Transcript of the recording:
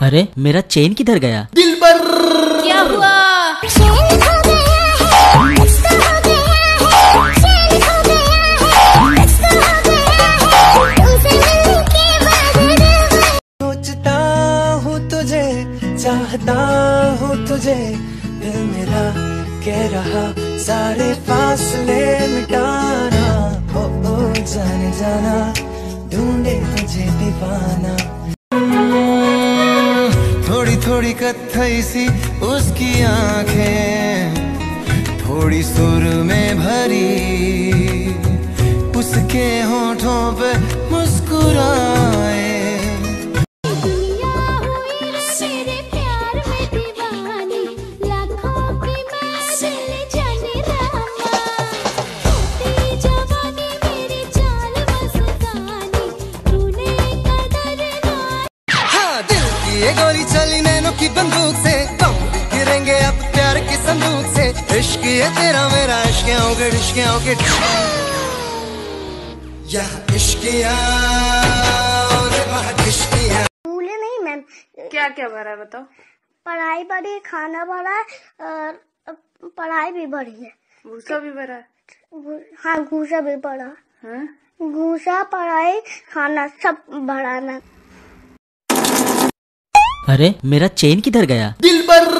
अरे मेरा चेन किधर गया? दिलबर क्या हुआ? सोचता हूँ तुझे, चाहता हूँ तुझे, दिल मेरा कह रहा सारे फासले मिटाना। ओ जाने जाना, ढूंढे तुझे दीवाना। थोड़ी थोड़ी कत्थई सी उसकी आंखें, थोड़ी सुर में भरी, उसके होठों पे मुस्कुराए। ये गोली चली नैनों की बंदूक से, कम गिरेंगे अब प्यार के संदूक से। इश्क ये तेरा मेरा इश्कियाँ के इश्कियाँ के यह इश्कियाँ भूले नहीं मैम। क्या क्या भरा है बताओ? पढ़ाई बढ़ी है, खाना बढ़ा है, और पढ़ाई भी बढ़ी है। भूसा भी भरा है? हाँ घूसा भी बढ़ा। हाँ? घूसा, पढ़ाई, खाना सब बढ़ा है मैम। अरे मेरा चेन किधर गया? दिलबर